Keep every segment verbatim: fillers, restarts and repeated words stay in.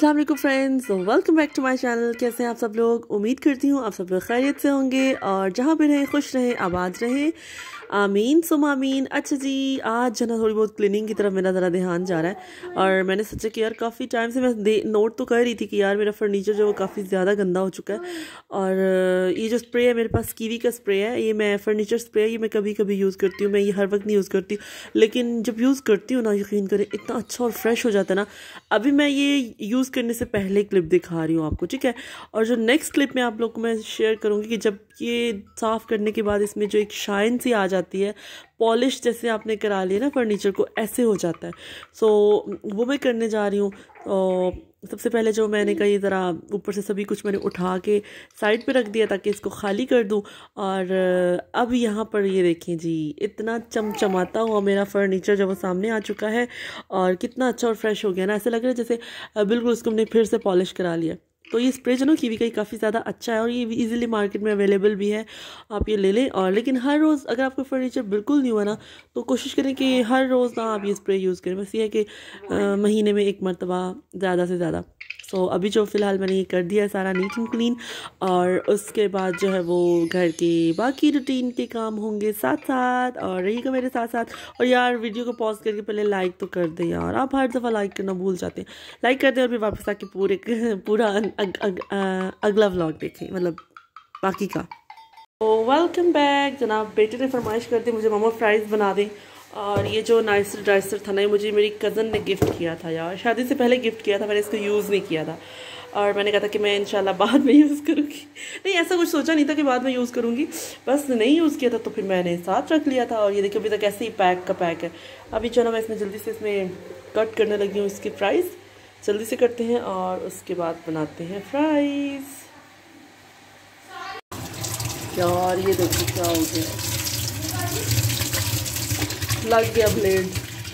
अस्सलाम वालेकुम friends, welcome back to my channel. कैसे हैं आप सब लोग? उम्मीद करती हूँ आप सब लोग खैरियत से होंगे और जहाँ भी रहें खुश रहें, आबाद रहें, आमीन सुम आमीन। अच्छा जी, आज जो ना थोड़ी बहुत क्लीनिंग की तरफ मेरा ज़रा ध्यान जा रहा है और मैंने सोचा कि यार काफ़ी टाइम से मैं नोट तो कर रही थी कि यार मेरा फर्नीचर जो वो काफ़ी ज़्यादा गंदा हो चुका है। और ये जो स्प्रे है मेरे पास, कीवी का स्प्रे है, ये मैं फर्नीचर स्प्रे है, ये मैं कभी कभी यूज़ करती हूँ। मैं ये हर वक्त नहीं यूज़ करती, लेकिन जब यूज़ करती हूँ ना, यकीन करें इतना अच्छा और फ्रेश हो जाता है ना। अभी मैं ये यूज़ करने से पहले क्लिप दिखा रही हूँ आपको, ठीक है। और जो नेक्स्ट क्लिप में आप लोग को मैं शेयर करूँगी कि जब ये साफ़ करने के बाद इसमें जो एक शाइन सी आ जाती है, पॉलिश जैसे आपने करा लिया ना फर्नीचर को, ऐसे हो जाता है। सो वो मैं करने जा रही हूँ। और सबसे पहले जो मैंने कहा, ये ज़रा ऊपर से सभी कुछ मैंने उठा के साइड पे रख दिया ताकि इसको खाली कर दूँ। और अब यहाँ पर ये देखें जी, इतना चमचमाता हुआ मेरा फर्नीचर जब वो सामने आ चुका है और कितना अच्छा और फ्रेश हो गया ना। ऐसा लग रहा है जैसे बिल्कुल उसको हमने फिर से पॉलिश करा लिया। तो ये स्प्रे जो ना कीवी का काफ़ी ज़्यादा अच्छा है और ये इजीली मार्केट में अवेलेबल भी है, आप ये ले लें। और लेकिन हर रोज़ अगर आपका फर्नीचर बिल्कुल न्यू है ना, तो कोशिश करें कि हर रोज़ ना आप ये स्प्रे यूज़ करें। बस ये है कि आ, महीने में एक मरतबा ज़्यादा से ज़्यादा। सो अभी जो फ़िलहाल मैंने ये कर दिया है सारा नीट एंड क्लीन, और उसके बाद जो है वो घर के बाकी रूटीन के काम होंगे साथ साथ, और रहिएगा मेरे साथ साथ। और यार वीडियो को पॉज करके पहले लाइक तो कर दें यार, आप हर दफ़ा लाइक करना भूल जाते हैं। लाइक कर दें और फिर वापस आके पूरे पूरा अग, अग, अग, अगला व्लॉग देखें, मतलब बाकी का। तो वेलकम बैक जनाब। बेटे ने फरमाइश कर दी मुझे मामा फ्राइज़ बना दें, और ये जो नाइसर डाइसर था ना, ये मुझे मेरी कज़न ने गिफ्ट किया था यार, शादी से पहले गिफ्ट किया था, मैंने इसको यूज़ नहीं किया था। और मैंने कहा था कि मैं इंशाल्लाह बाद में यूज़ करूँगी। नहीं, ऐसा कुछ सोचा नहीं था कि बाद में यूज़ करूँगी, बस नहीं यूज़ किया था तो फिर मैंने साथ रख लिया था। और ये देखिए अभी तक ऐसे ही पैक का पैक है। अभी चलो मैं इसमें जल्दी से इसमें कट करने लगी हूँ इसकी फ्राइज़। जल्दी से करते हैं और उसके बाद बनाते हैं फ्राइज़। यार ये देखिए क्या हो गया, लग गया ब्लेड।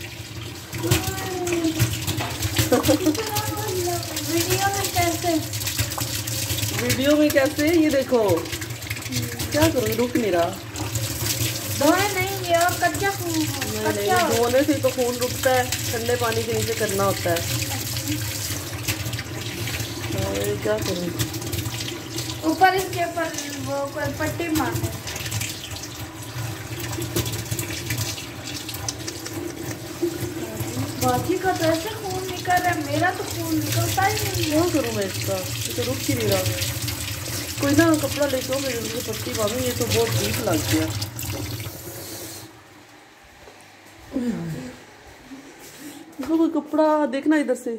वीडियो में कैसे वीडियो में कैसे ये देखो, क्या करूँ, रुक नहीं रहा। धोए नहीं, ये और कच्चा खून नहीं नहीं, धोने से तो खून रुकता है, ठंडे पानी के नीचे करना होता है। और क्या करूँ, ऊपर इसके ऊपर वो कोई पट्टी मार दे। बाजी का तो ऐसे खून निकल रहा है, मेरा तो खून निकलता ही नहीं। क्या करूँ मैं इसका, ये तो रुक ही नहीं रहा। कोई ना कपड़ा लेके आओ, मेरे लिए पट्टी बांधूं, ये तो बहुत डीप लग गया। देखो कोई कपड़ा देखना इधर से।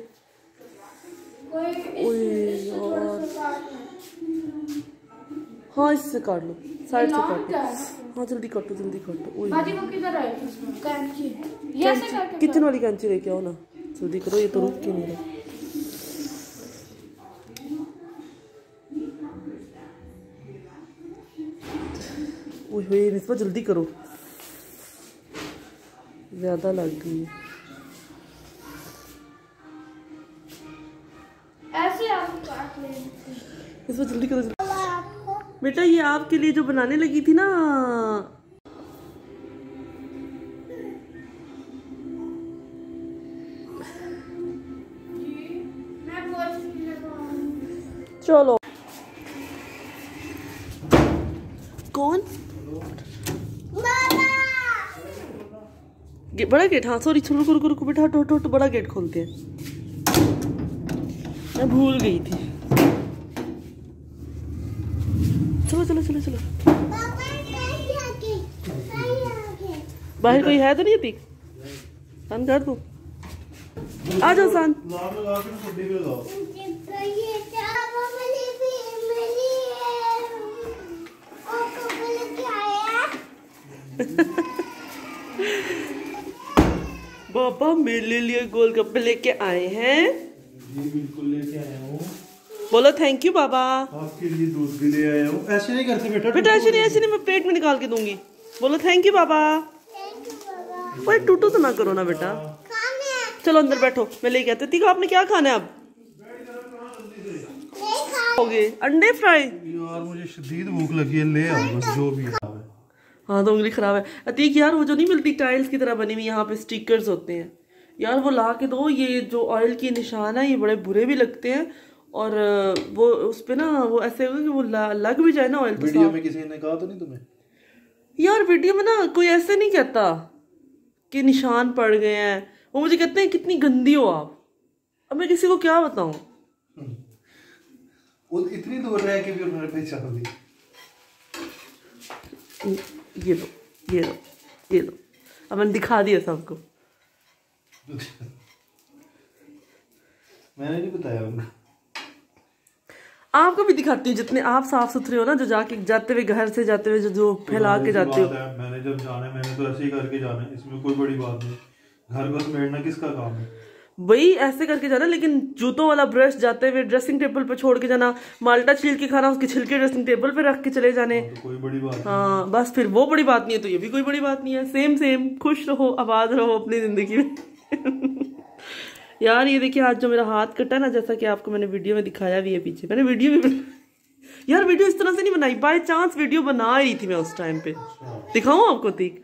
ओए यार, हाँ इससे काट लो, साइड से काट लो। हाँ जल्दी काटो जल्दी काटो। बाजी को किधर है? कैंची, ये ऐसे करके किचन वाली कैंची लेके आओ ना, जल्दी करो, ये तो रुक के नहीं रहा। ओए मिसबा जल्दी करो, ज्यादा लग गई। ऐसे आप काट लेते। मिसबा जल्दी करो जल्दी। बेटा ये आपके लिए जो बनाने लगी थी ना, चलो। कौन? बड़ा गेट, हाँ सॉरी, रुको रुको रुको बेटा, हटो हटो हटो, बड़ा गेट खोलते हैं, मैं भूल गई थी। चलो चलो चलो चलो, बाहर कोई है तो नहीं अभी? सान कर दो, आ जाओ सान। बाबा मेरे लिए गोलगप्पे लेके आए हैं। जी बिल्कुल लेके आया हूँ। बोलो थैंक यू बाबा। आपके लिए दूध भी ले आया हूँ। ऐसे नहीं करते बेटा, बेटा ऐसे नहीं, ऐसे नहीं, मैं प्लेट में निकाल के दूंगी। बोलो थैंक यू बाबा। ओए टूटू तो ना करो ना बेटा, चलो अंदर बैठो, मैं लेके आती हूँ। आपने क्या खाना है अब? खाओगे अंडे फ्राई? यार मुझे शदीद भूख लगी है, ले आओ बस जो भी है। हाँ तो उंगली खराब है अतीक यार, वो जो नहीं मिलती टाइल्स की तरह बनी हुई, यहाँ पे स्टिकर्स होते हैं, यार वो ला के दो, ये जो ऑयल की निशान है ये बड़े बुरे भी लगते हैं, और वो उस पे ना वो ऐसे होगा कि वो लग भी जाए ना ऑयल। वीडियो में किसी ने कहा तो नहीं तुम्हें? यार वीडियो में ना कोई ऐसे नहीं कहता कि निशान पड़ गए हैं, वो मुझे कहते हैं कितनी गंदी हो आप। अब मैं किसी को क्या बताऊं? वो इतनी दूर रह के भी उन्होंने पहचान ली। ये लो ये लो ये लो, अब मैंने दिखा दिया सबको। मैंने नहीं बताया उनको। आपको भी दिखाती हूँ, जितने आप साफ सुथरे हो ना, जो जाके जाते हुए घर से जाते हुए जो जो फैला के जाते हो। मैंने जब जाना है मैंने तो ऐसे ही करके जाना है, इसमें कोई बड़ी बात नहीं। घर को समेटना किसका काम है? वही ऐसे करके जाना, लेकिन जूतों वाला ब्रश जाते हुए ड्रेसिंग टेबल पे छोड़ के जाना, माल्टा छील के खाना, उसके छिलके ड्रेसिंग टेबल पे रख के चले जाने। तो कोई बड़ी बात हाँ बस फिर वो बड़ी बात नहीं है तो ये भी कोई बड़ी बात नहीं है। सेम सेम, खुश रहो, आबाद रहो अपनी जिंदगी में। यार ये देखिए आज जो मेरा हाथ कटा ना, जैसा कि आपको मैंने वीडियो में दिखाया भी है, पीछे मैंने वीडियो भी यार वीडियो इस तरह से नहीं बनाई, बाय चांस वीडियो बना रही थी मैं उस टाइम पे। दिखाऊं आपको? तीक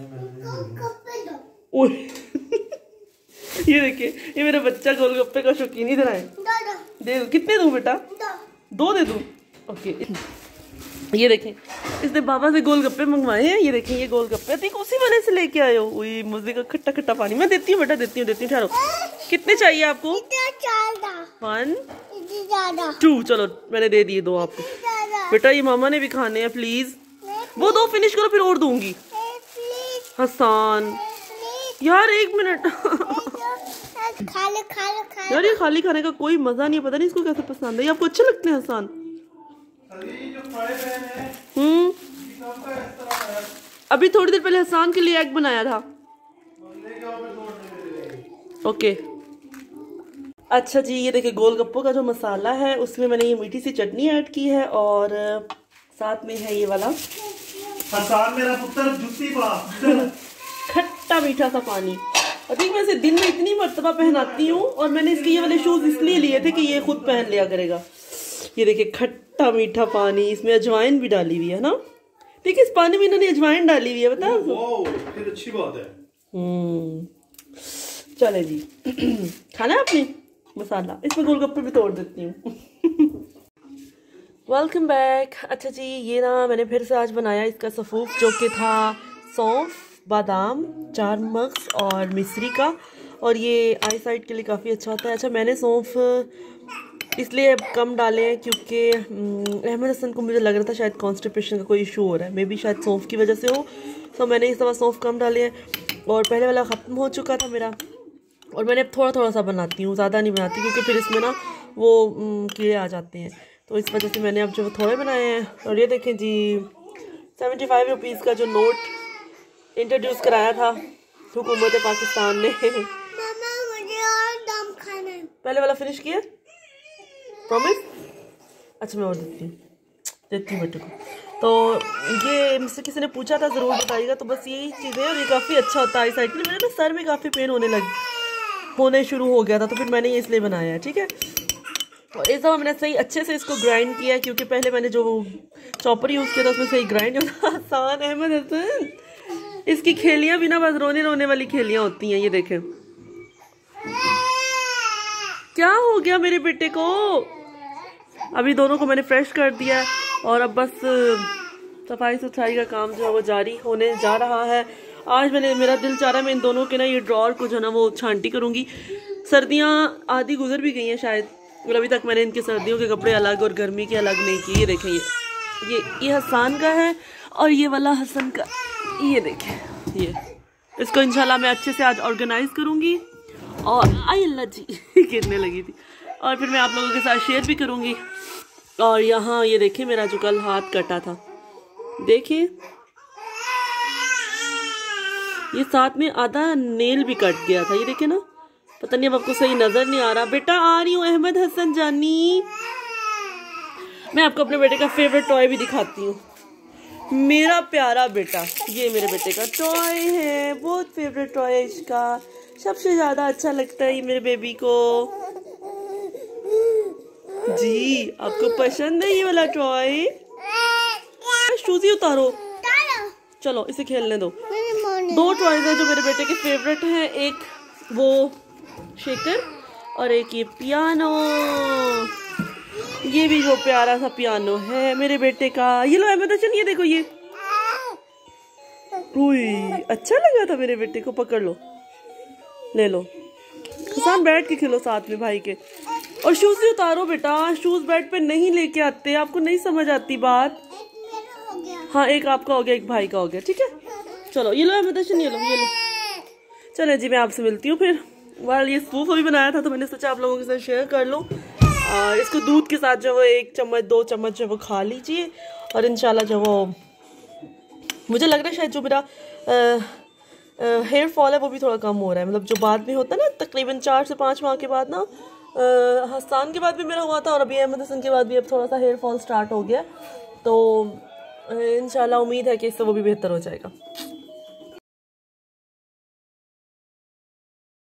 ये देखिए, ये मेरा बच्चा गोलगप्पे का शौकीन, इधर आए। दे दो, कितने दूं बेटा? दो दे दूं? ओके। ये देखें, इसने बाबा से गोलगप्पे मंगवाए हैं। ये देखें, ये गोलगप्पे ठीक उसी वाले से लेके आए हो। वही मुझे का खट्टा खट्टा पानी। मैं देती हूँ बेटा, देती हूँ देती हूँ ठहरो। कितने चाहिए आपको? वन टू, चलो मैंने दे दिए दो आपको। बेटा ये मामा ने भी खाने हैं, प्लीज वो दो फिनिश करो फिर और दूंगी। हसन यार एक मिनट। खाले खाले खाले। यार ये खाली खाने का कोई मजा नहीं है, पता नहीं इसको कैसे पसंद है। ये आपको अच्छे लगते हैं हसन? हम्म अभी थोड़ी देर पहले हसान के लिए एग बनाया था। ओके अच्छा जी, ये देखिए गोलगप्पों का जो मसाला है उसमें मैंने ये मीठी सी चटनी ऐड की है, और साथ में है ये वाला हसान मेरा पुत्र जुत्ती पा खट्टा मीठा सा पानी। और ठीक मैं इसे दिन में इतनी मर्तबा पहनाती हूँ, और मैंने इसके ये वाले शूज इसलिए लिए थे कि ये खुद पहन लिया करेगा। ये देखिए खट्टा मीठा पानी, इसमें अजवाइन भी डाली हुई है ना। देखिए इस पानी में इन्होंने अजवाइन डाली हुई है, बता। फिर अच्छी बात है। हम्म चले जी। खाना है आपने मसाला? इसमें गोलगप्पे भी तोड़ देती हूँ। Welcome back. अच्छा जी, ये ना मैंने फिर से आज बनाया इसका सफूफ, जो कि था सौंफ, बादाम, चार मगज और मिश्री का, और ये आई साइड के लिए काफ़ी अच्छा होता है। अच्छा मैंने सौंफ इसलिए कम डाले हैं क्योंकि अहमद हसन को मुझे लग रहा था शायद कॉन्स्टिपेशन का कोई इशू हो रहा है, मे बी शायद सौंफ की वजह से हो, तो मैंने इस दफ़ा सौंफ कम डाले हैं। और पहले वाला ख़त्म हो चुका था मेरा, और मैंने अब थोड़ा थोड़ा सा बनाती हूँ, ज़्यादा नहीं बनाती क्योंकि फिर इसमें ना वो कीड़े आ जाते हैं, तो इस वजह से मैंने अब जो थोड़े बनाए हैं। और ये देखें जी, सेवेंटी फाइव रुपीज़ का जो नोट इंट्रोड्यूस कराया था हुकूमत पाकिस्तान ने। मामा मुझे और दम खाना है। पहले वाला फिनिश किया प्रॉमिस? अच्छा मैं और देती हूँ देती हूँ बेटे को। तो ये मुझसे किसी ने पूछा था, ज़रूर बताइएगा। तो बस यही चीज़ें, और ये काफ़ी अच्छा होता है आई साइड के लिए। मेरे ना सर में काफ़ी पेन होने लग होने शुरू हो गया था, तो फिर मैंने ये इसलिए बनाया है, ठीक है। और इस दफ़ा मैंने सही अच्छे से इसको ग्राइंड किया है, क्योंकि पहले मैंने जो चॉपर यूज़ किया था उसमें सही ग्राइंड होता। आसान अहमद हसन, इसकी खेलियाँ भी ना बस रोने रोने वाली खेलियाँ होती हैं। ये देखें क्या हो गया मेरे बेटे को। अभी दोनों को मैंने फ्रेश कर दिया, और अब बस सफाई सुथराई का काम जो है वो जारी होने जा रहा है। आज मैंने मेरा दिल चाह रहा है मैं इन दोनों के ना ये ड्रॉर को जो है ना वो छांटी करूँगी। सर्दियाँ आधी गुजर भी गई हैं शायद, और अभी तक मैंने इनके सर्दियों के कपड़े अलग और गर्मी के अलग नहीं किए। ये देखें, ये ये ये हसान का है, और ये वाला हसन का। ये देखें, ये इसको इंशाल्लाह मैं अच्छे से आज ऑर्गेनाइज करूँगी, और आई अल्लाह जी गिरने लगी थी, और फिर मैं आप लोगों के साथ शेयर भी करूँगी। और यहाँ ये देखिए मेरा जो कल हाथ कटा था, देखिए ये साथ में आधा नेल भी कट गया था। ये देखिए ना, पता नहीं अब आपको सही नजर नहीं आ रहा। बेटा आ रही हूँ अहमद हसन जानी। मैं आपको अपने बेटे का फेवरेट टॉय भी दिखाती हूँ। मेरा प्यारा बेटा, ये मेरे बेटे का टॉय है, बहुत फेवरेट टॉय है इसका, सबसे ज्यादा अच्छा लगता है ये मेरे बेबी को। जी आपको पसंद है ये वाला टॉय? शूज ही उतारो, चलो इसे खेलने दो। दो टॉयज है जो मेरे बेटे के फेवरेट हैं, एक वो शेकर और एक ये पियानो। ये भी वो प्यारा सा पियानो है मेरे बेटे का। ये लो अहमद हसन, ये देखो ये। उई, अच्छा लगा था मेरे बेटे को, पकड़ लो, ले लो। किसान बैठ के खेलो साथ में भाई के। और शूज भी उतारो बेटा, शूज बेड पे नहीं लेके आते, आपको नहीं समझ आती बात। हाँ एक आपका हो गया, एक भाई का हो गया, ठीक है। चलो ये लो अहमद हसन, ये लो ये लो। चलो जी मैं आपसे मिलती हूँ फिर। वाल ये सूप अभी बनाया था तो मैंने सोचा आप लोगों के साथ शेयर कर लूँ। आ, इसको दूध के साथ जो वो एक चम्मच दो चम्मच जो वो खा लीजिए और इंशाल्लाह जो वो, मुझे लग रहा है शायद जो मेरा हेयर फॉल है वो भी थोड़ा कम हो रहा है। मतलब जो बाद में होता है ना, तकरीबन चार से पाँच माह के बाद ना, हसन के बाद भी मेरा हुआ था और अभी अहमद हसन के बाद भी अब थोड़ा सा हेयर फॉल स्टार्ट हो गया। तो इंशाल्लाह उम्मीद है कि इससे वो भी बेहतर हो जाएगा।